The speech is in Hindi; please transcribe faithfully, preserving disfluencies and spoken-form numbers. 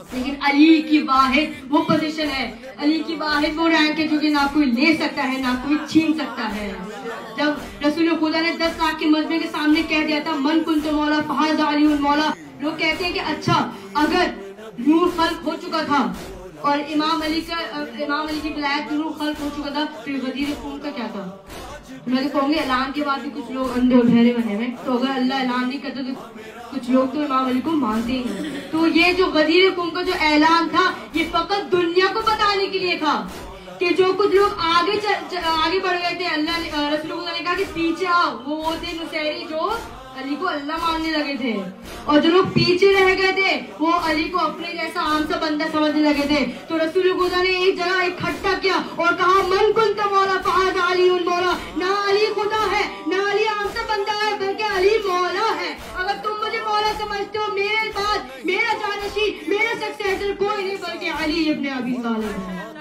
लेकिन अली की वाहिद वो पोजीशन है, अली की वाहिद वो रैंक है जो कि ना कोई ले सकता है ना कोई छीन सकता है। जब रसूल खुदा ने दस लाख के मजमे के सामने कह दिया था मन कुन तो मौला फहाज़ अली मौला, लोग कहते हैं कि अच्छा अगर नूर खल्क हो चुका था और इमाम अली का इमाम अली की विलायत नूर खल्क हो चुका था, फिर वजीर कौम का क्या था? मैं तो कहूँगी ऐलान के बाद भी कुछ लोग अंधे और बहरे बने हुए, तो अगर अल्लाह ऐलान नहीं करता तो कुछ लोग तो इमाम अली को मानते ही नहीं। तो ये जो वजीर कौम का जो ऐलान था ये फकत दुनिया को बताने के लिए था कि जो कुछ लोग आगे च, च, आगे बढ़ गए थे, अल्लाह रसूल ने कहा कि पीछे आओ, वो थे नुसैरी जो अली को अल्लाह मानने लगे थे, और जो लोग पीछे रह गए थे वो अली को अपने जैसा आम सा बंदा समझने लगे थे। तो रसूल खुदा ने एक जगह इकट्ठा किया और कहा मन कुंत मौला फहाज़ अली मौला, ना अली खुदा है ना अली आम सा बंदा है बल्कि अली मौला है। अगर तुम मुझे मौला समझते हो, मेरे बाद मेरा जानशी मेरा सक्सेसर कोई नहीं बल्कि अली इब्न अबी तालिब है।